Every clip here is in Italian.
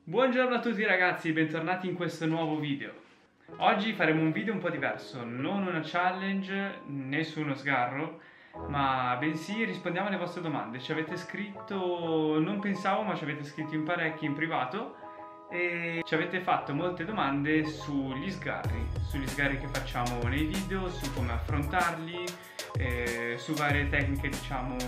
Buongiorno a tutti ragazzi, bentornati in questo nuovo video. Oggi faremo un video un po' diverso, non una challenge né su uno sgarro, ma bensì rispondiamo alle vostre domande. Ci avete scritto, non pensavo, ma ci avete scritto in parecchi in privato e ci avete fatto molte domande sugli sgarri che facciamo nei video, su come affrontarli, su varie tecniche diciamo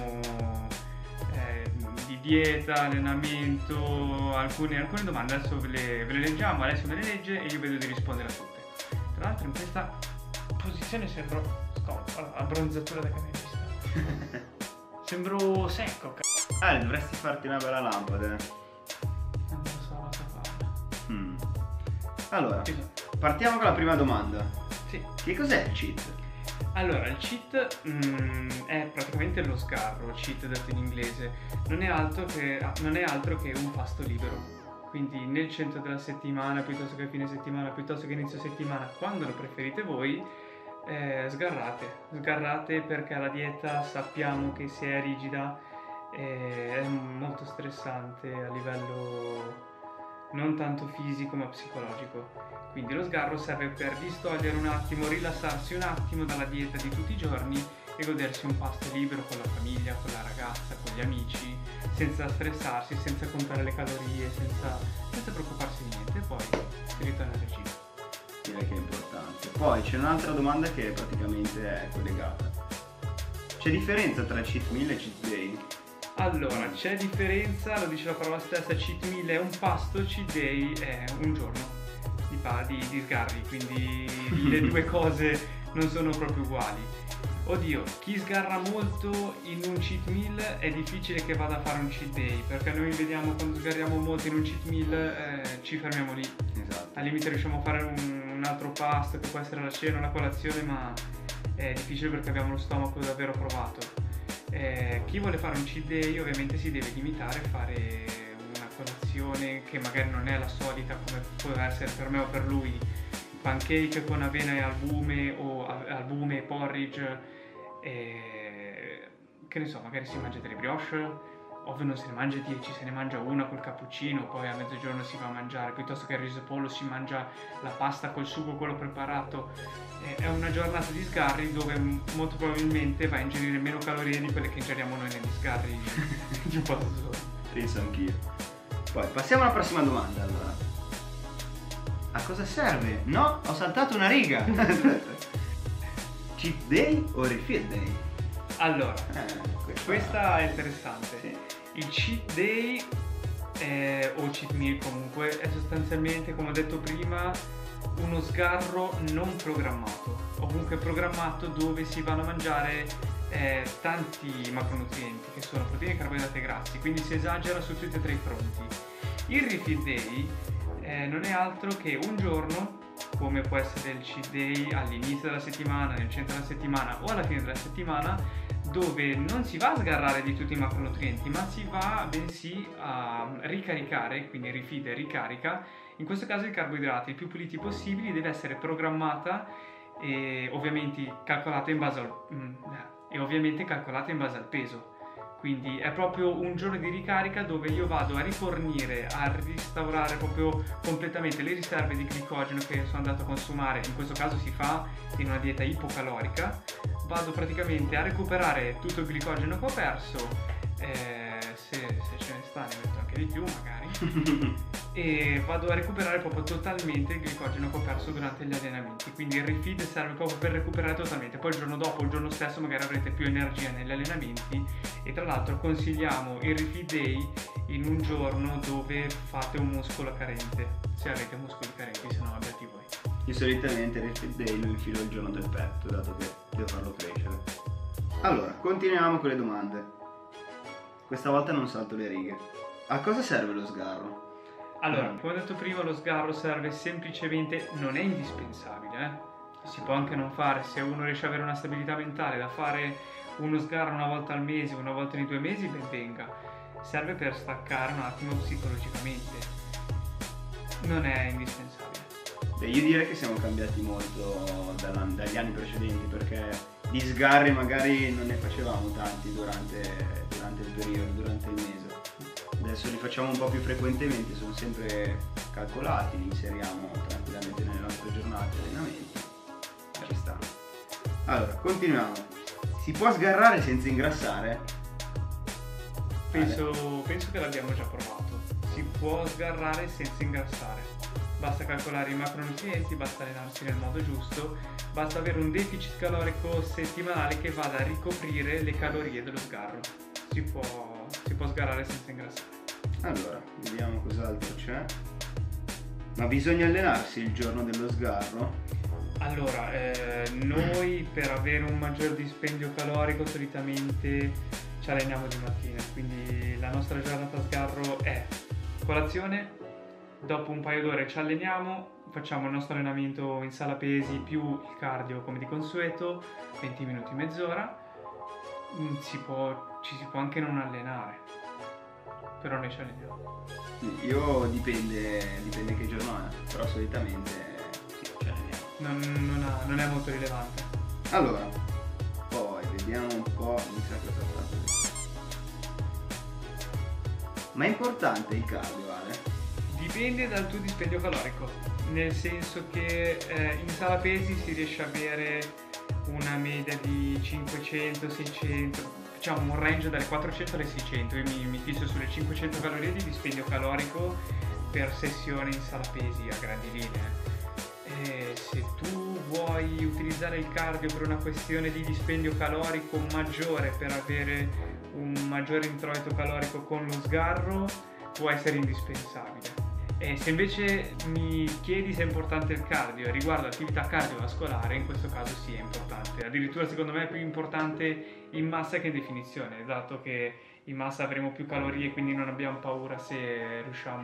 di dieta, allenamento, alcune domande. Adesso ve le leggiamo, Alessio me le legge e io vedo di rispondere a tutte. Tra l'altro in questa posizione sembro abbronzatura da camionista. Sembro secco. Dovresti farti una bella lampada. Non lo so cosa fare. Allora, partiamo con la prima domanda. Sì. Che cos'è il cheat? Allora, il cheat è praticamente lo sgarro, cheat detto in inglese, non è altro che un pasto libero. Quindi nel centro della settimana, piuttosto che fine settimana, piuttosto che inizio settimana, quando lo preferite voi, sgarrate perché la dieta sappiamo che se è rigida è molto stressante a livello non tanto fisico ma psicologico. Quindi lo sgarro serve per distogliere un attimo, rilassarsi un attimo dalla dieta di tutti i giorni e godersi un pasto libero con la famiglia, con la ragazza, con gli amici, senza stressarsi, senza contare le calorie, senza preoccuparsi di niente, e poi si ritorna al regime. Direi che è importante. Poi c'è un'altra domanda che praticamente è collegata. C'è differenza tra cheat meal e cheat day? Allora, c'è differenza, lo dice la parola stessa, cheat meal è un pasto, cheat day è un giorno di sgarri, quindi le due cose non sono proprio uguali. Oddio, chi sgarra molto in un cheat meal è difficile che vada a fare un cheat day, perché noi vediamo quando sgarriamo molto in un cheat meal ci fermiamo lì. Esatto. Al limite riusciamo a fare un altro pasto che può essere la cena o la colazione, ma è difficile perché abbiamo lo stomaco davvero provato. Chi vuole fare un cheat day ovviamente si deve limitare a fare una colazione che magari non è la solita come può essere per me o per lui, pancake con avena e albume o albume e porridge, che ne so, magari si mangia delle brioche, ovvio non se ne mangia 10, se ne mangia una col cappuccino, poi a mezzogiorno si va a mangiare, piuttosto che il riso e pollo si mangia la pasta col sugo, quello preparato. È una giornata di sgarri dove molto probabilmente va a ingerire meno calorie di quelle che ingeriamo noi negli sgarri di un po' solo. Penso anch'io. Poi passiamo alla prossima domanda allora. A cosa serve? No, ho saltato una riga. Cheat day o refill day? Allora, questa è interessante. Sì. Il cheat day o cheat meal comunque è sostanzialmente, come ho detto prima, uno sgarro non programmato, o comunque programmato dove si vanno a mangiare tanti macronutrienti che sono proteine, carboidrati e grassi, quindi si esagera su tutti e tre i fronti. Il refill day non è altro che un giorno, come può essere il cheat day all'inizio della settimana, nel centro della settimana o alla fine della settimana, dove non si va a sgarrare di tutti i macronutrienti, ma si va bensì a ricaricare, quindi refill e ricarica, in questo caso i carboidrati il più puliti possibili. Deve essere programmata e ovviamente calcolata in base al peso. Quindi è proprio un giorno di ricarica dove io vado a rifornire, a restaurare proprio completamente le riserve di glicogeno che sono andato a consumare. In questo caso si fa in una dieta ipocalorica. Vado praticamente a recuperare tutto il glicogeno che ho perso, se ce ne sta ne metto anche di più magari, e vado a recuperare proprio totalmente il glicogeno che ho perso durante gli allenamenti. Quindi il refeed serve proprio per recuperare totalmente. Poi il giorno dopo, il giorno stesso magari avrete più energia negli allenamenti, e tra l'altro consigliamo il refeed day in un giorno dove fate un muscolo carente, se avete muscoli carenti, se no abbiate voi. Io solitamente il refill day lo infilo il giorno del petto, dato che devo farlo crescere. Allora, continuiamo con le domande. Questa volta non salto le righe. A cosa serve lo sgarro? Allora, come ho detto prima, lo sgarro serve semplicemente, non è indispensabile, si può anche non fare. Se uno riesce ad avere una stabilità mentale da fare uno sgarro una volta al mese, una volta ogni 2 mesi, ben venga. Serve per staccare un attimo psicologicamente, non è indispensabile. Io direi che siamo cambiati molto dagli anni precedenti, perché di sgarri magari non ne facevamo tanti durante il periodo, durante il mese. adesso li facciamo un po' più frequentemente, sono sempre calcolati, li inseriamo tranquillamente nelle nostre giornate di allenamento. Ci stanno. Allora, continuiamo. Si può sgarrare senza ingrassare? Penso che l'abbiamo già provato. Si può sgarrare senza ingrassare. Basta calcolare i macronutrienti, basta allenarsi nel modo giusto, basta avere un deficit calorico settimanale che vada a ricoprire le calorie dello sgarro. Si può sgarrare senza ingrassare. Allora, vediamo cos'altro c'è. Ma bisogna allenarsi il giorno dello sgarro? Allora, noi per avere un maggior dispendio calorico solitamente ci alleniamo di mattina, quindi la nostra giornata sgarro è colazione, dopo un paio d'ore ci alleniamo, facciamo il nostro allenamento in sala pesi più il cardio come di consueto, 20 minuti, mezz'ora. Ci si può anche non allenare, però noi ci alleniamo. Io dipende che giorno è, però solitamente sì, ci alleniamo. Non è molto rilevante. Allora, poi vediamo un po', mi sa cosa ha fatto. Ma è importante il cardio, Ale? Dipende dal tuo dispendio calorico, nel senso che in sala pesi si riesce a avere una media di 500-600, facciamo un range dalle 400 alle 600, io mi fisso sulle 500 calorie di dispendio calorico per sessione in sala pesi a grandi linee. E se tu vuoi utilizzare il cardio per una questione di dispendio calorico maggiore, per avere un maggiore introito calorico con lo sgarro, può essere indispensabile. E se invece mi chiedi se è importante il cardio riguardo attività cardiovascolare, in questo caso sì, è importante. Addirittura secondo me è più importante in massa che in definizione, dato che in massa avremo più calorie, quindi non abbiamo paura se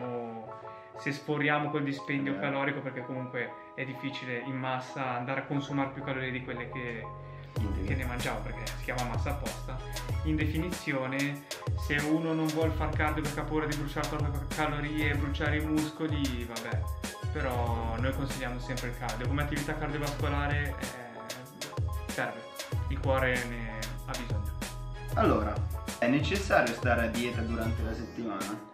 sforiamo col dispendio calorico, perché comunque è difficile in massa andare a consumare più calorie di quelle che ne mangiamo, perché si chiama massa apposta. In definizione, se uno non vuole far cardio perché ha paura di bruciare troppe calorie e bruciare i muscoli, vabbè, però noi consigliamo sempre il cardio come attività cardiovascolare, serve, il cuore ne ha bisogno. Allora, è necessario stare a dieta durante la settimana?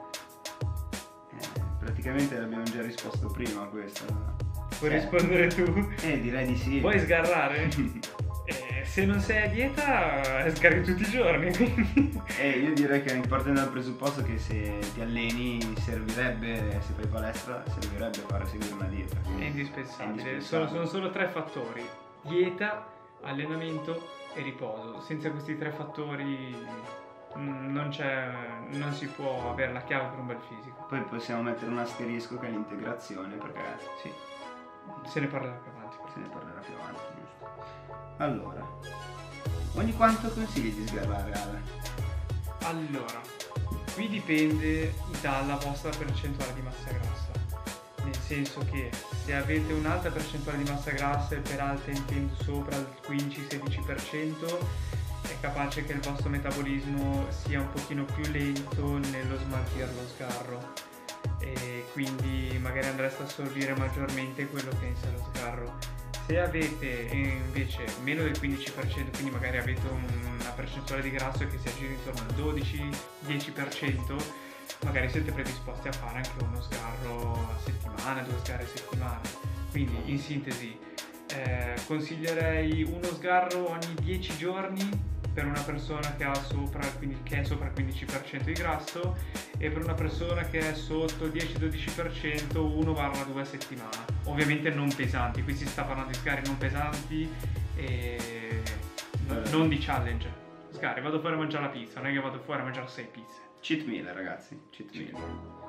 Praticamente l'abbiamo già risposto prima a questa. Puoi rispondere tu? Direi di sì. Vuoi sgarrare? Se non sei a dieta, sgarri tutti i giorni. Io direi che partendo dal presupposto che se ti alleni servirebbe, se fai palestra, servirebbe seguire una dieta. È indispensabile. Sono solo 3 fattori: dieta, allenamento e riposo. Senza questi 3 fattori non si può avere la chiave per un bel fisico. Poi possiamo mettere un asterisco che è l'integrazione, perché sì, se ne parlerà più avanti. Giusto. Allora, ogni quanto consigli di sgarrare, Ale? Allora, qui dipende dalla vostra percentuale di massa grassa, nel senso che se avete un'alta percentuale di massa grassa, e per alta intendo sopra il 15-16%, è capace che il vostro metabolismo sia un pochino più lento nello smaltire lo sgarro, e quindi magari andreste a assorbire maggiormente quello che è in sé lo sgarro. Se avete invece meno del 15%, quindi magari avete una percentuale di grasso che si aggira intorno al 12-10%, magari siete predisposti a fare anche uno sgarro a settimana, 2 sgarri a settimana. Quindi in sintesi consiglierei uno sgarro ogni 10 giorni per una persona che è sopra il 15% di grasso, e per una persona che è sotto il 10-12% 1-2 a settimana. Ovviamente non pesanti, qui si sta parlando di sgarri non pesanti e non di challenge. Sgarri, vado fuori a mangiare la pizza, non è che vado fuori a mangiare 6 pizze. Cheat meal, ragazzi, cheat meal.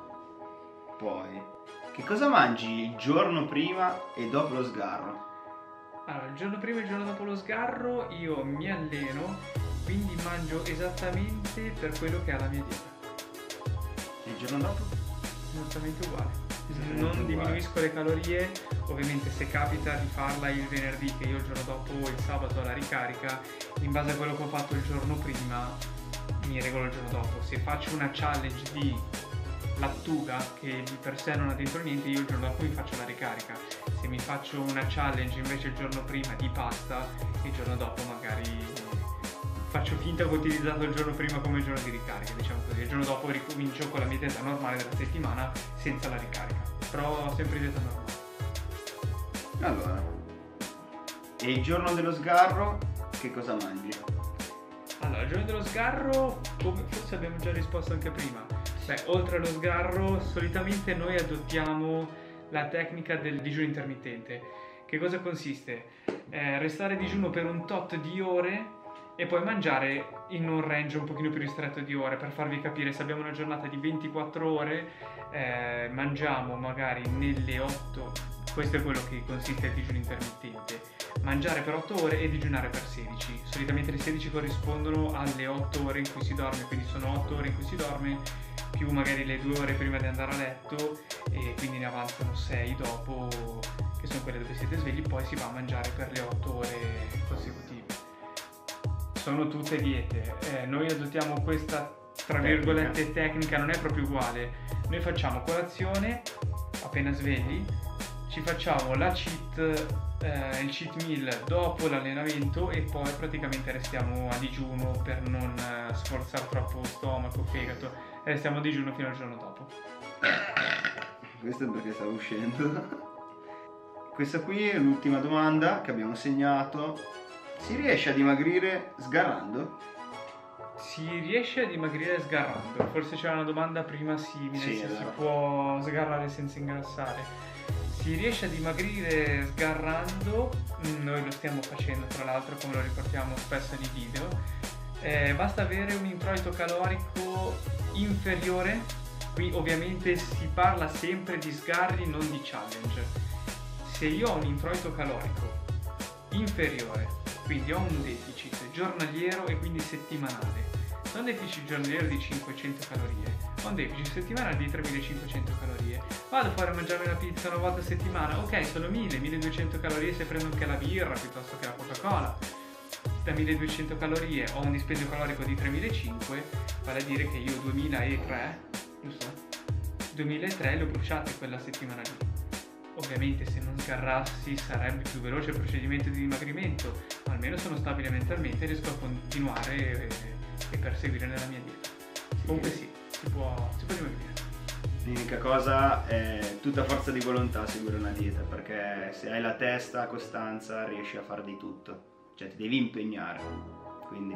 Poi, che cosa mangi il giorno prima e dopo lo sgarro? Allora, il giorno prima e il giorno dopo lo sgarro io mi alleno, quindi mangio esattamente per quello che è la mia dieta. E il giorno dopo? Esattamente uguale. Non diminuisco le calorie, ovviamente se capita di farla il venerdì, che io il giorno dopo, il sabato, ho la ricarica, in base a quello che ho fatto il giorno prima mi regolo il giorno dopo. Se faccio una challenge di lattuga che di per sé non ha dentro niente, io il giorno dopo mi faccio la ricarica. Se mi faccio una challenge invece il giorno prima di pasta, il giorno dopo magari faccio finta che ho utilizzato il giorno prima come giorno di ricarica, diciamo così. Il giorno dopo ricomincio con la mia dieta normale della settimana senza la ricarica, però sempre dieta normale. Allora, e il giorno dello sgarro che cosa mangi? Allora, il giorno dello sgarro, come forse abbiamo già risposto anche prima, beh, oltre allo sgarro, solitamente noi adottiamo la tecnica del digiuno intermittente. Che cosa consiste? Restare a digiuno per un tot di ore e poi mangiare in un range un pochino più ristretto di ore. Per farvi capire, se abbiamo una giornata di 24 ore, mangiamo magari nelle 8, questo è quello che consiste il digiuno intermittente, mangiare per 8 ore e digiunare per 16. Solitamente le 16 corrispondono alle 8 ore in cui si dorme, quindi sono 8 ore in cui si dorme, più magari le 2 ore prima di andare a letto, e quindi ne avanzano 6 dopo, che sono quelle dove siete svegli, poi si va a mangiare per le 8 ore consecutive. Sono tutte diete, noi adottiamo questa, tra virgolette, tecnica, non è proprio uguale. Noi facciamo colazione appena svegli, ci facciamo la cheat, il cheat meal dopo l'allenamento e poi praticamente restiamo a digiuno per non sforzare troppo stomaco, fegato, e restiamo a digiuno fino al giorno dopo. Questo è perché stavo uscendo. Questa qui è l'ultima domanda che abbiamo segnato. Si riesce a dimagrire sgarrando? Si riesce a dimagrire sgarrando? Forse c'era una domanda prima simile, Sì, se si esatto. può sgarrare senza ingrassare. Si riesce a dimagrire sgarrando, noi lo stiamo facendo tra l'altro, come lo riportiamo spesso nei video. Basta avere un introito calorico inferiore, qui ovviamente si parla sempre di sgarri, non di challenge. Se io ho un introito calorico inferiore, quindi ho un deficit giornaliero e quindi settimanale, non deficit giornaliero di 500 calorie, ho un deficit settimanale di 3500 calorie, vado fuori a mangiarmi una pizza una volta a settimana, ok, sono 1000-1200 calorie se prendo anche la birra piuttosto che la Coca-Cola. Da 1200 calorie ho un dispendio calorico di 3500, vale a dire che io 2003, giusto? 2003 le ho bruciate quella settimana lì. Ovviamente se non sgarrassi sarebbe più veloce il procedimento di dimagrimento, ma almeno sono stabile mentalmente e riesco a continuare e perseguire nella mia dieta. Comunque sì, si può dimagrire. L'unica cosa è tutta forza di volontà seguire una dieta, perché se hai la testa, costanza, riesci a fare di tutto, cioè ti devi impegnare, quindi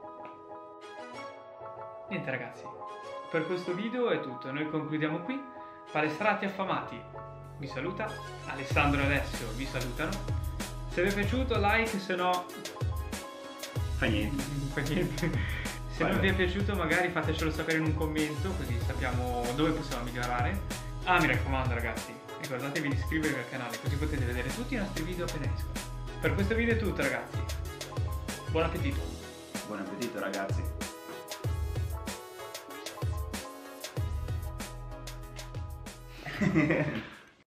Niente ragazzi, per questo video è tutto, noi concludiamo qui. Palestrati affamati vi saluta, Alessandro e Alessio vi salutano. Se vi è piaciuto like, se no fa niente. fa niente. Se non vi è piaciuto magari fatecelo sapere in un commento, così sappiamo dove possiamo migliorare. Ah, mi raccomando ragazzi, ricordatevi di iscrivervi al canale, così potete vedere tutti i nostri video appena escono. Per questo video è tutto ragazzi, buon appetito. Buon appetito ragazzi.